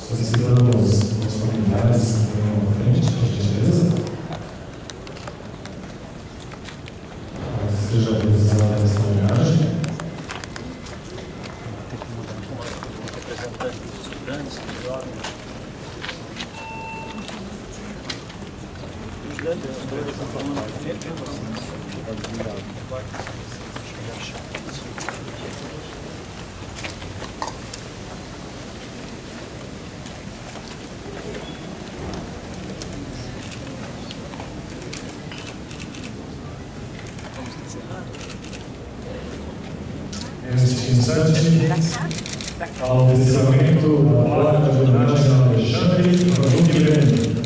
solicitando aos familiares que venham à frente, por gentileza. Seja realizada essa homenagem. Representante dos estudantes, dos jovens. Os dois estão falando Neste instante, ao descerramento da placa de homenagem a Alexandre Rodrigues.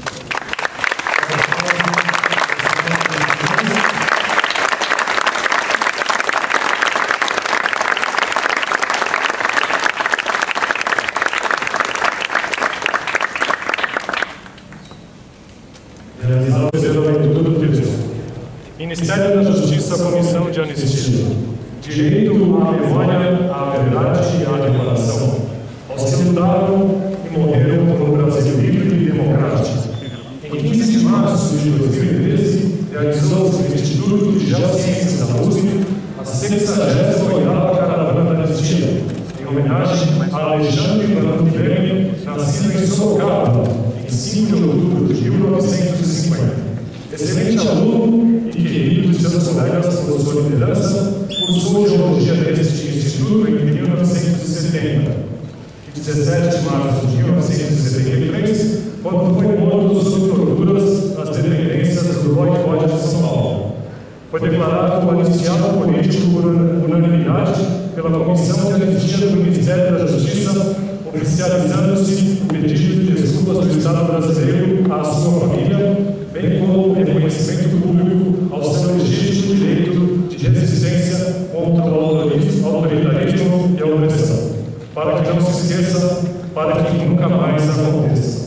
Realizar o descerramento do texto. Ministério da Justiça, Comissão de Anistia. Direito à memória, à verdade e à reparação, aos que lutaram e morreram por um Brasil livre e democrático. Em 15 de março de 2013, realizou-se no Instituto de Geociências da USP a 68ª Caravana da Anistia, em homenagem a Alexandre Rodrigues, nascido em Sorocaba, em 5 de outubro de 1950. Excelente aluno e querido de seus colegas por sua liderança, cursou Geologia neste Instituto em 1970. Em 17 de março de 1973, quando foi morto sob torturas nas dependências do Boicode de São Paulo. Foi declarado anistiado político por unanimidade pela Comissão de Anistia do Ministério da Justiça, oficializando-se o pedido de desculpas do Estado brasileiro à sua família, bem como o reconhecimento público ao seu legítimo direito de resistência contra o autoritarismo e a opressão, para que não se esqueça, para que nunca mais aconteça.